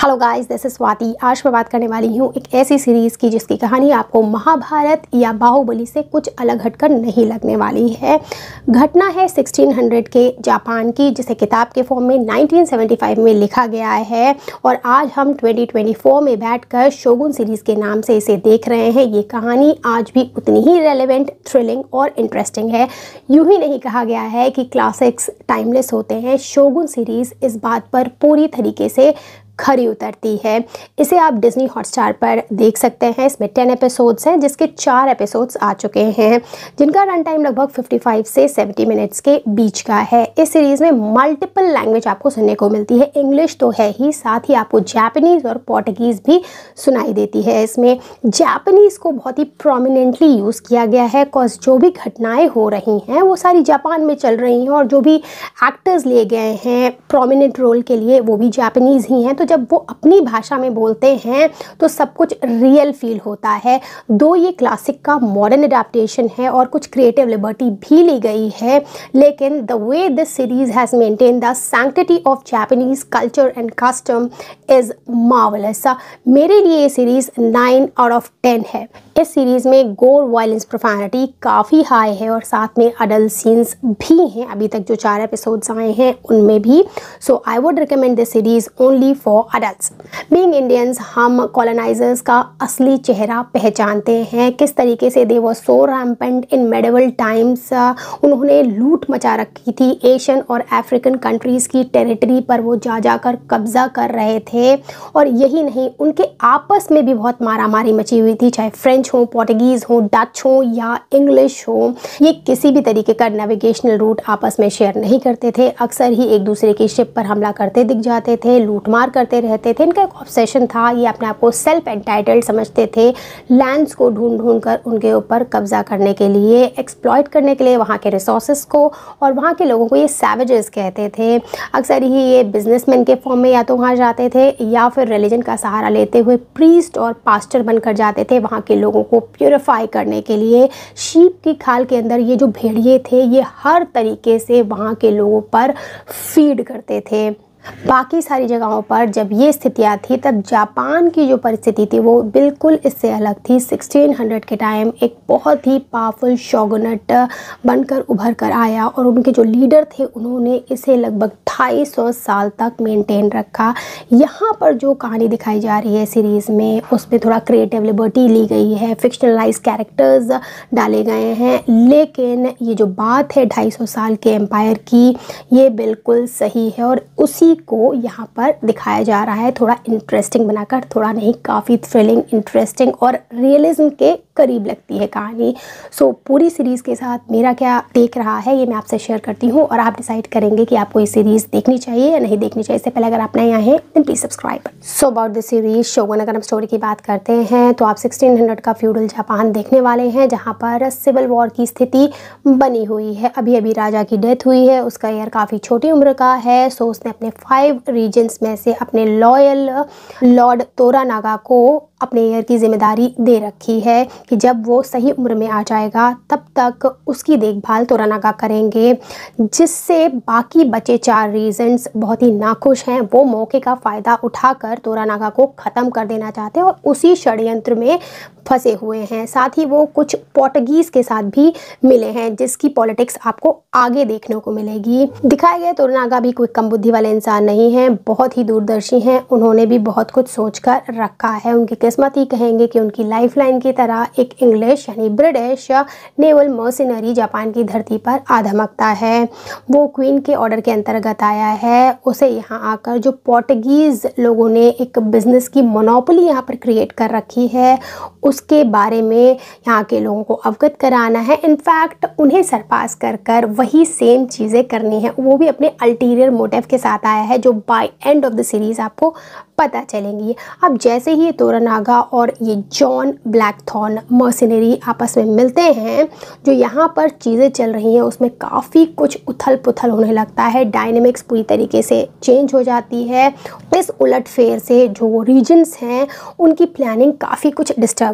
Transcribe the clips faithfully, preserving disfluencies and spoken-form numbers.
Hello guys, this is Swati. आज मैं बात करने वाली हूँ एक ऐसी सीरीज़ की जिसकी कहानी आपको महाभारत या बाहुबली से कुछ अलग हटकर नहीं लगने वाली है। घटना है सोलह सौ के जापान की, जिसे किताब के फॉर्म में उन्नीस सौ पचहत्तर में लिखा गया है और आज हम दो हज़ार चौबीस में बैठकर शोगुन सीरीज़ के नाम से इसे देख रहे हैं। ये कहानी आज भी उतनी ही रेलेवेंट, थ्रिलिंग और इंटरेस्टिंग है। यूँ ही नहीं कहा गया है कि क्लासिक्स टाइमलेस होते हैं। शोगुन सीरीज़ इस बात पर पूरी तरीके से खरी उतरती है। इसे आप डिज्नी हॉटस्टार पर देख सकते हैं। इसमें टेन एपिसोड्स हैं, जिसके चार एपिसोड्स आ चुके हैं, जिनका रन टाइम लगभग पचपन से सत्तर मिनट्स के बीच का है। इस सीरीज़ में मल्टीपल लैंग्वेज आपको सुनने को मिलती है। इंग्लिश तो है ही, साथ ही आपको जापानीज़ और पोर्टुगीज़ भी सुनाई देती है। इसमें जापानीज़ को बहुत ही प्रोमिनेंटली यूज़ किया गया है, कॉज जो भी घटनाएँ हो रही हैं वो सारी जापान में चल रही हैं और जो भी एक्टर्स लिए गए हैं प्रोमिनेंट रोल के लिए वो भी जापानीज़ ही हैं। तो जब वो अपनी भाषा में बोलते हैं तो सब कुछ रियल फील होता है। दो ये क्लासिक का मॉडर्न अडेप्टेशन है और कुछ क्रिएटिव लिबर्टी भी ली गई है, लेकिन the way this series has maintain the sanctity of Japanese culture and custom is marvellous. मेरे लिए ये series nine out of ten है। इस सीरीज़ में गोर, वायलेंस, प्रोफैनिटी काफ़ी हाई है और साथ में अडल्ट सीन्स भी हैं। अभी तक जो चार एपिसोड्स आए हैं उनमें भी। So I would recommend this series only for adults. Being Indians, हम कॉलोनाइजर्स का असली चेहरा पहचानते हैं। किस तरीके से they were so rampant in medieval times. उन्होंने लूट मचा रखी थी एशियन और अफ्रीकन कंट्रीज़ की टेरिटरी पर। वो जा जाकर कब्ज़ा कर रहे थे और यही नहीं, उनके आपस में भी बहुत मारामारी मची हुई थी, चाहे फ्रेंच हो, पोर्टुगीज़ हो, डच हो या इंग्लिश हो। ये किसी भी तरीके का नेविगेशनल रूट आपस में शेयर नहीं करते थे। अक्सर ही एक दूसरे की शिप पर हमला करते दिख जाते थे, लूट मार करते रहते थे। इनका एक ऑब्सेशन था, ये अपने आप को सेल्फ एंटाइटल्ड समझते थे। लैंड्स को ढूंढ ढूंढ कर उनके ऊपर कब्जा करने के लिए, एक्सप्लॉइट करने के लिए वहाँ के रिसोर्सेज को, और वहाँ के लोगों को ये सैवेजेस कहते थे। अक्सर ही ये बिजनेसमैन के फॉर्म में या तो वहाँ जाते थे या फिर रिलीजन का सहारा लेते हुए प्रीस्ट और पास्टर बनकर जाते थे वहाँ के लोगों को प्योरीफाई करने के लिए। शीप की खाल के अंदर ये जो भेड़िए थे ये हर तरीके से वहाँ के लोगों पर फीड करते थे। बाकी सारी जगहों पर जब ये स्थितियाँ थी तब जापान की जो परिस्थिति थी वो बिल्कुल इससे अलग थी। सोलह सौ के टाइम एक बहुत ही पावरफुल शोगुनेट बनकर उभर कर आया और उनके जो लीडर थे उन्होंने इसे लगभग ढाई सौ साल तक मेंटेन रखा। यहाँ पर जो कहानी दिखाई जा रही है सीरीज़ में उसमें थोड़ा क्रिएटिव लिबर्टी ली गई है, फिक्शनलाइज कैरेक्टर्स डाले गए हैं, लेकिन ये जो बात है ढाई सौ साल के एम्पायर की ये बिल्कुल सही है और उसी को यहाँ पर दिखाया जा रहा है, थोड़ा इंटरेस्टिंग बनाकर। थोड़ा नहीं, काफ़ी थ्रिलिंग, इंटरेस्टिंग और रियलिज्म के करीब लगती है कहानी। सो so, पूरी सीरीज़ के साथ मेरा क्या टेक रहा है ये मैं आपसे शेयर करती हूँ और आप डिसाइड करेंगे कि आपको ये सीरीज़ देखनी चाहिए या नहीं देखनी चाहिए। इससे पहले अगर आप नए आए हैं then please subscribe. So about the series Shogun, अगर हम स्टोरी की बात करते हैं तो आप सोलह सौ का फ्यूडल जापान देखने वाले हैं, जहाँ पर सिविल वॉर की स्थिति बनी हुई है। अभी अभी राजा की डेथ हुई है, उसका ईयर काफ़ी छोटी उम्र का है। सो उसने अपने फाइव रीजन्स में से अपने लॉयल लॉर्ड तोरानागा को अपने ईयर की जिम्मेदारी दे रखी है कि जब वो सही उम्र में आ जाएगा तब तक उसकी देखभाल तोरानागा करेंगे। जिससे बाकी बचे चार रीजन्स बहुत ही नाखुश हैं। वो मौके का फ़ायदा उठाकर तोरानागा को ख़त्म कर देना चाहते हैं और उसी षड्यंत्र में फंसे हुए हैं। साथ ही वो कुछ पोर्टुगीज़ के साथ भी मिले हैं, जिसकी पॉलिटिक्स आपको आगे देखने को मिलेगी। दिखाए गए तोरानागा भी कोई कम बुद्धि वाले इंसान नहीं हैं, बहुत ही दूरदर्शी हैं। उन्होंने भी बहुत कुछ सोच कर रखा है। उनकी किस्मत ही कहेंगे कि उनकी लाइफलाइन की तरह एक इंग्लिश यानी ब्रिटिश नेवल मर्सिनरी जापान की धरती पर आधमकता है। वो क्वीन के ऑर्डर के अंतर्गत आया है। उसे यहाँ आकर जो पोर्टुगीज़ लोगों ने एक बिजनेस की मोनोपोली यहाँ पर क्रिएट कर रखी है उसके बारे में यहाँ के लोगों को अवगत कराना है। इनफैक्ट उन्हें सरपास कर कर वही सेम चीज़ें करनी है। वो भी अपने अल्टीरियर मोटिव के साथ आया है जो by end of the series आपको पता चलेंगी। अब जैसे ही तोरानागा और ये जॉन ब्लैकथॉर्न मर्सिनरी आपस में मिलते हैं, जो यहाँ पर चीज़ें चल रही हैं उसमें काफ़ी कुछ उथल पुथल होने लगता है। डायनेमिक्स पूरी तरीके से चेंज हो जाती है। इस उलट फेर से जो रीजन्स हैं उनकी प्लानिंग काफ़ी कुछ डिस्टर्ब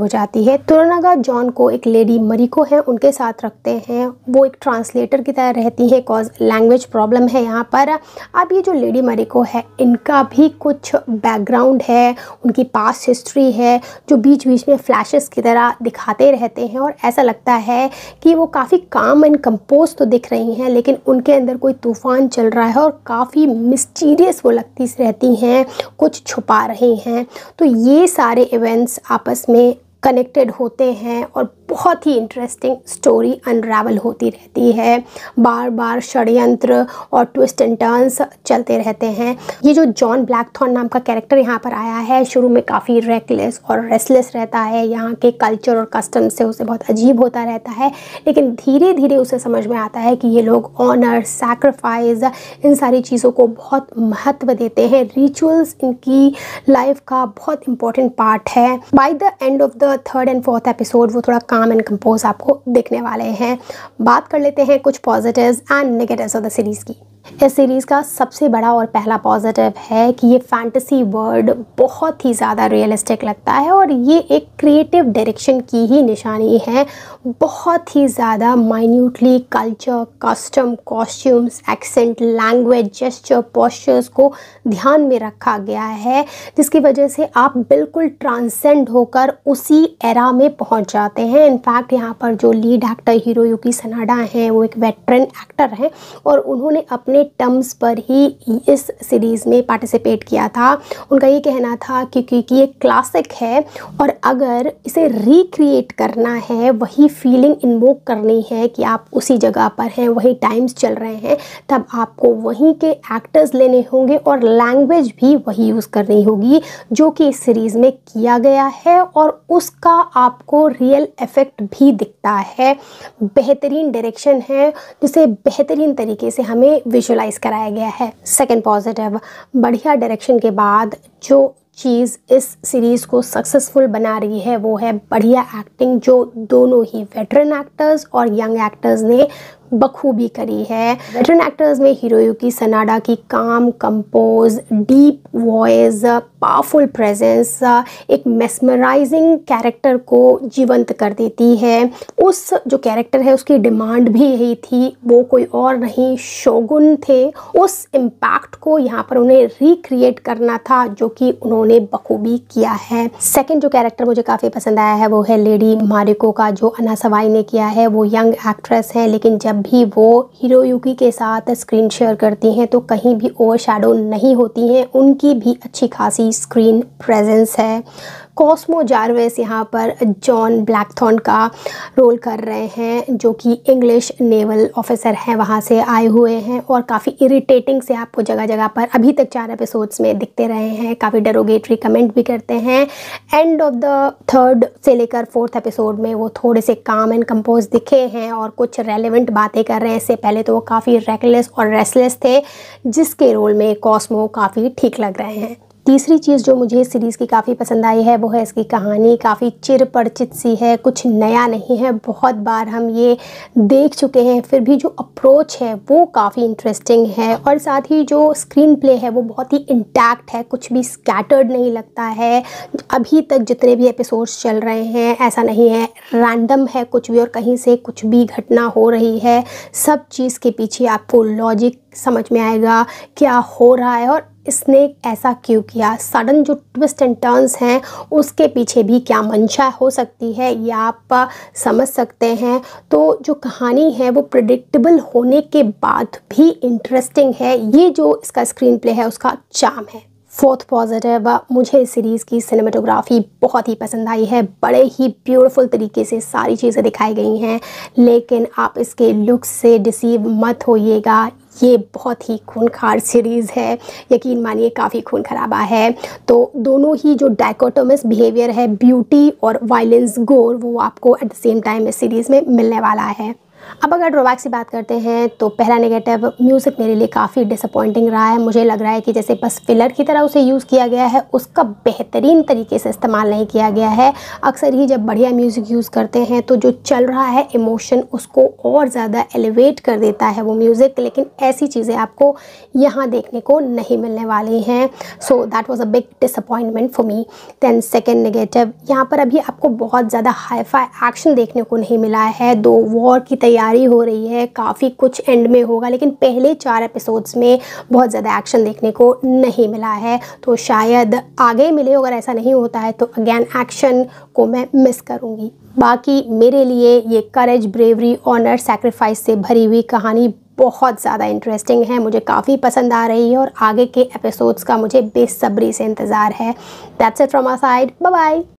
हो जाती है। तोरनागा जॉन को एक लेडी मरिको है उनके साथ रखते हैं, वो एक ट्रांसलेटर की तरह रहती है, कॉज लैंग्वेज प्रॉब्लम है यहाँ पर। अब ये जो लेडी मरिको है इनका भी कुछ बैकग्राउंड है, उनकी पास्ट हिस्ट्री है जो बीच बीच में फ्लैशेस की तरह दिखाते रहते हैं और ऐसा लगता है कि वो काफ़ी काम एंड कंपोज तो दिख रही हैं लेकिन उनके अंदर कोई तूफ़ान चल रहा है और काफ़ी मिस्टीरियस वो लगती रहती हैं, कुछ छुपा रही हैं। तो ये सारे इवेंट्स आपस में कनेक्टेड होते हैं और बहुत ही इंटरेस्टिंग स्टोरी अनरावल होती रहती है। बार बार षड्यंत्र और ट्विस्ट एंड टर्न्स चलते रहते हैं। ये जो जॉन ब्लैकथॉर्न नाम का कैरेक्टर यहाँ पर आया है, शुरू में काफ़ी रेकलेस और रेस्टलेस रहता है, यहाँ के कल्चर और कस्टम से उसे बहुत अजीब होता रहता है, लेकिन धीरे धीरे उसे समझ में आता है कि ये लोग ऑनर, सैक्रिफाइस, इन सारी चीज़ों को बहुत महत्व देते हैं। रिचुअल्स इनकी लाइफ का बहुत इंपॉर्टेंट पार्ट है। By the end of the third and fourth episode वो थोड़ा काम एंड कंपोज आपको दिखने वाले हैं। बात कर लेते हैं कुछ positives and negatives of the series की। इस सीरीज़ का सबसे बड़ा और पहला पॉजिटिव है कि ये फैंटेसी वर्ल्ड बहुत ही ज़्यादा रियलिस्टिक लगता है और ये एक क्रिएटिव डायरेक्शन की ही निशानी है। बहुत ही ज़्यादा minutely culture, custom, costumes, accent, language, gesture, postures को ध्यान में रखा गया है, जिसकी वजह से आप बिल्कुल ट्रांसेंड होकर उसी एरा में पहुंच जाते हैं। इनफैक्ट यहाँ पर जो लीड एक्टर हिरोयुकी सनाडा हैं वो एक वेटरन एक्टर हैं और उन्होंने अपने टर्म्स पर ही इस सीरीज़ में पार्टिसिपेट किया था। उनका ये कहना था कि क्योंकि ये क्लासिक है और अगर इसे रिक्रिएट करना है, वही फीलिंग इन्वोक करनी है कि आप उसी जगह पर हैं, वही टाइम्स चल रहे हैं, तब आपको वहीं के एक्टर्स लेने होंगे और लैंग्वेज भी वही यूज़ करनी होगी जो कि इस सीरीज़ में किया गया है और उसका आपको रियल इफेक्ट भी दिखता है। बेहतरीन डायरेक्शन है जिसे बेहतरीन तरीके से हमें विजुलाइज कराया गया है। सेकंड पॉजिटिव, बढ़िया डायरेक्शन के बाद जो चीज़ इस सीरीज़ को सक्सेसफुल बना रही है वो है बढ़िया एक्टिंग, जो दोनों ही वेटरन एक्टर्स और यंग एक्टर्स ने बखूबी करी है। वेटरन एक्टर्स में हिरोयुकी सनाडा की calm, compose, deep voice, powerful presence एक मेस्मराइजिंग कैरेक्टर को जीवंत कर देती है। उस जो कैरेक्टर है उसकी डिमांड भी यही थी, वो कोई और नहीं शोगुन थे। उस इम्पैक्ट को यहाँ पर उन्हें रिक्रिएट करना था जो कि उन्होंने बखूबी किया है। सेकंड जो कैरेक्टर मुझे काफ़ी पसंद आया है वो है लेडी मारिको का, जो अन्ना सवाई ने किया है। वो यंग एक्ट्रेस है लेकिन जब भी वो हिरोयुकी के साथ स्क्रीन शेयर करती हैं तो कहीं भी ओवरशैडो नहीं होती हैं, उनकी भी अच्छी खासी स्क्रीन प्रेजेंस है। कॉस्मो जार्वेस यहाँ पर जॉन ब्लैकथॉर्न का रोल कर रहे हैं, जो कि इंग्लिश नेवल ऑफिसर हैं, वहाँ से आए हुए हैं और काफ़ी इरिटेटिंग से आपको जगह जगह पर अभी तक चार एपिसोड्स में दिखते रहे हैं। काफ़ी डेरोगेटरी कमेंट भी करते हैं। एंड ऑफ द थर्ड से लेकर फोर्थ एपिसोड में वो थोड़े से काम एंड कंपोज दिखे हैं और कुछ रेलेवेंट बातें कर रहे हैं। इससे पहले तो वो काफ़ी रेकलेस और रेस्टलेस थे, जिसके रोल में कॉस्मो काफ़ी ठीक लग रहे हैं। तीसरी चीज़ जो मुझे इस सीरीज़ की काफ़ी पसंद आई है वो है इसकी कहानी। काफ़ी चिर परिचित सी है, कुछ नया नहीं है, बहुत बार हम ये देख चुके हैं, फिर भी जो अप्रोच है वो काफ़ी इंटरेस्टिंग है और साथ ही जो स्क्रीन प्ले है वो बहुत ही इंटैक्ट है, कुछ भी स्कैटर्ड नहीं लगता है। अभी तक जितने भी एपिसोड्स चल रहे हैं ऐसा नहीं है रैंडम है कुछ भी और कहीं से कुछ भी घटना हो रही है। सब चीज़ के पीछे आपको लॉजिक समझ में आएगा क्या हो रहा है और इसने ऐसा क्यों किया। सडन जो ट्विस्ट एंड टर्न्स हैं उसके पीछे भी क्या मंशा हो सकती है ये आप समझ सकते हैं। तो जो कहानी है वो प्रेडिक्टेबल होने के बाद भी इंटरेस्टिंग है। ये जो इसका स्क्रीन प्ले है उसका चार्म है। फोर्थ पॉजिटिव, मुझे इस सीरीज़ की सिनेमेटोग्राफी बहुत ही पसंद आई है। बड़े ही ब्यूटीफुल तरीके से सारी चीज़ें दिखाई गई हैं, लेकिन आप इसके लुक से डिसीव मत होइएगा। ये बहुत ही खूनखार सीरीज़ है, यकीन मानिए काफ़ी खून खराबा है। तो दोनों ही जो डायकोटोमस बिहेवियर है, ब्यूटी और वायलेंस, गोर, वो आपको एट द सेम टाइम इस सीरीज़ में मिलने वाला है। अब अगर ड्रॉबैक्स की बात करते हैं तो पहला नेगेटिव, म्यूज़िक मेरे लिए काफ़ी डिसअपॉइंटिंग रहा है। मुझे लग रहा है कि जैसे बस फिलर की तरह उसे यूज़ किया गया है, उसका बेहतरीन तरीके से इस्तेमाल नहीं किया गया है। अक्सर ही जब बढ़िया म्यूज़िक यूज़ करते हैं तो जो चल रहा है इमोशन उसको और ज़्यादा एलिवेट कर देता है वो म्यूज़िक, लेकिन ऐसी चीज़ें आपको यहाँ देखने को नहीं मिलने वाली हैं। So that was a big disappointment for me. Then second negative, यहाँ पर अभी आपको बहुत ज़्यादा हाई-फाई एक्शन देखने को नहीं मिला है। दो वॉर की तैयारी हो रही है, काफ़ी कुछ एंड में होगा, लेकिन पहले चार एपिसोड्स में बहुत ज़्यादा एक्शन देखने को नहीं मिला है। तो शायद आगे मिले, अगर ऐसा नहीं होता है तो अगेन एक्शन को मैं मिस करूँगी। बाकी मेरे लिए ये करेज, ब्रेवरी, ऑनर, सैक्रिफाइस से भरी हुई कहानी बहुत ज़्यादा इंटरेस्टिंग है, मुझे काफ़ी पसंद आ रही है और आगे के एपिसोड्स का मुझे बेसब्री से इंतज़ार है। That's it from our side, bye bye.